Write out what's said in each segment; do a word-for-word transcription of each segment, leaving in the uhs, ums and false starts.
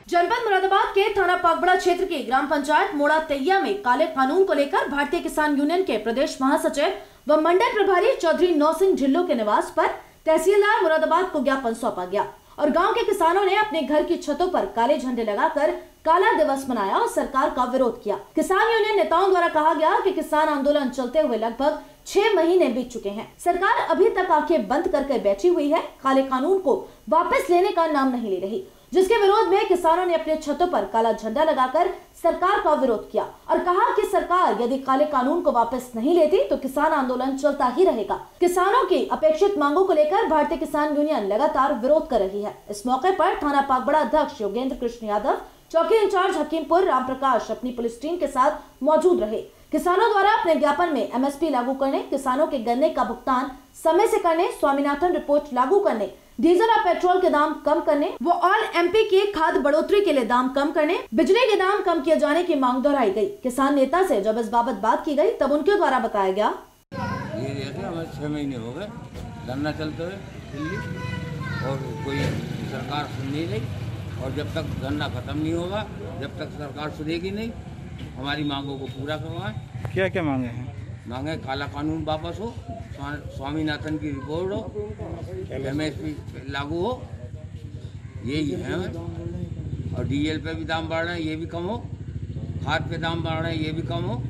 जनपद मुरादाबाद के थाना पागबड़ा क्षेत्र के ग्राम पंचायत मोड़ा तैया में काले कानून को लेकर भारतीय किसान यूनियन के प्रदेश महासचिव व मंडल प्रभारी चौधरी नौसिंह ढिल्लो के निवास पर तहसीलदार मुरादाबाद को ज्ञापन सौंपा गया और गांव के किसानों ने अपने घर की छतों पर काले झंडे लगाकर काला दिवस मनाया और सरकार का विरोध किया। किसान यूनियन नेताओं द्वारा कहा गया कि किसान आंदोलन चलते हुए लगभग छह महीने बीत चुके हैं। सरकार अभी तक आंखें बंद करके बैठी हुई है, काले कानून को वापस लेने का नाम नहीं ले रही, जिसके विरोध में किसानों ने अपने छतों पर काला झंडा लगाकर सरकार का विरोध किया और कहा कि सरकार यदि काले कानून को वापस नहीं लेती तो किसान आंदोलन चलता ही रहेगा। किसानों की अपेक्षित मांगों को लेकर भारतीय किसान यूनियन लगातार विरोध कर रही है। इस मौके पर थाना पागबड़ा अध्यक्ष योगेंद्र कृष्ण यादव, चौकी इंचार्ज हकीमपुर राम प्रकाश अपनी पुलिस टीम के साथ मौजूद रहे। किसानों द्वारा अपने ज्ञापन में एमएसपी लागू करने, किसानों के गन्ने का भुगतान समय से करने, स्वामीनाथन रिपोर्ट लागू करने, डीजल और पेट्रोल के दाम कम करने व ऑल एमपी के खाद बढ़ोतरी के लिए दाम कम करने, बिजली के दाम कम किए जाने की मांग दोहराई गई। किसान नेता से जब इस बाबत बात की गई तब उनके द्वारा बताया गया, ये हमें छह महीने हो गए धरना चलते हुए दिल्ली और कोई सरकार सुन नहीं रही और जब तक धरना खत्म नहीं होगा, जब तक सरकार सुनेगी नहीं, हमारी मांगों को पूरा करवाएं। क्या क्या मांगे हैं? मांगे काला कानून वापस हो, स्वामीनाथन की रिपोर्ट हो, एमएसपी लागू हो, यही है। और डीजल पे भी दाम बढ़ रहे हैं, ये भी कम हो, खाद पे दाम बढ़ रहे हैं, ये भी कम हो।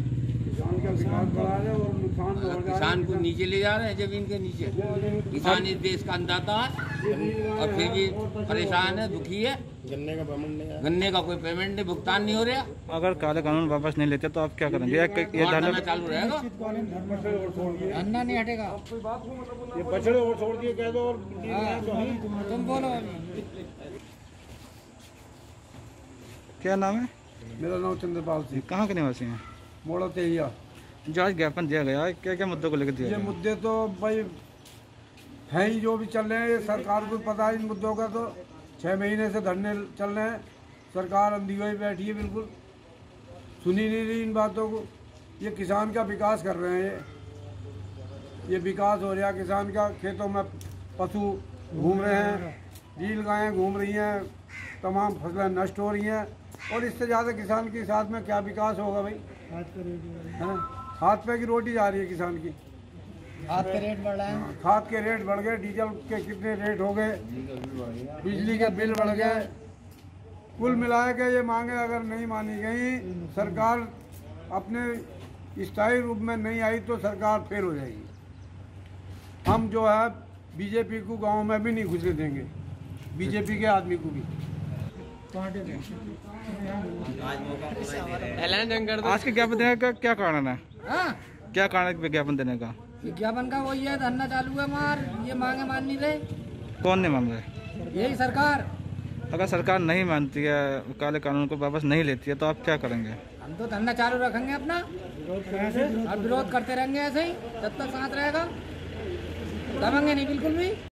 किसान को नीचे ले जा रहे हैं, जमीन के नीचे। किसान इस देश का अन्नदाता है और फिर भी परेशान है, दुखी है। गन्ने का पेमेंट नहीं, गन्ने का कोई पेमेंट नहीं, भुगतान नहीं हो रहा। अगर काले कानून वापस नहीं लेते तो आप क्या करेंगे? ये धरना चालू रहेगा, धरना नहीं हटेगा। ये बछड़े और छोड़ दिए कह दो, तुम बोलो। क्या नाम है? मेरा नाम चंद्रपाल सिंह। कहाँ के निवासी हैं? मोड़ा तैया। जो आज ज्ञापन दिया गया है, क्या क्या मुद्दों को लेकर दिया ये गया? मुद्दे तो भाई हैं ही, जो भी चल रहे हैं, सरकार को पता है इन मुद्दों का। तो छः महीने से धरने चल रहे हैं, सरकार अंधी हुई बैठी है, बिल्कुल सुनी नहीं रही इन बातों को। ये किसान का विकास कर रहे हैं, ये विकास हो रहा है किसान का। खेतों में पशु घूम रहे हैं, नील गायें घूम रही हैं, तमाम फसलें नष्ट हो रही हैं और इससे ज़्यादा किसान के साथ में क्या विकास होगा भाई? है ना, हाथ पे की रोटी जा रही है किसान की। खाद के रेट बढ़ रहे हैं, खाद के रेट बढ़ गए, डीजल के कितने रेट हो गए, बिजली के बिल बढ़ गए। कुल मिला के ये मांगे अगर नहीं मानी गई, सरकार अपने स्थायी रूप में नहीं आई तो सरकार फेल हो जाएगी। हम जो है बीजेपी को गांव में भी नहीं घुसने देंगे, बीजेपी के आदमी को भी। आज के ज्ञापन देने का क्या कारण है? हाँ? क्या कारण है विज्ञापन देने का? विज्ञापन का वही है, धरना चालू है मार, ये मांगे मान नहीं रहे। कौन नहीं मान रहे? यही सरकार। अगर सरकार नहीं मानती है, काले कानून को वापस नहीं लेती है तो आप क्या करेंगे? हम तो धरना चालू रखेंगे अपना और विरोध करते रहेंगे ऐसे ही जब तक सांस रहेगा, दमेंगे नहीं बिल्कुल भी।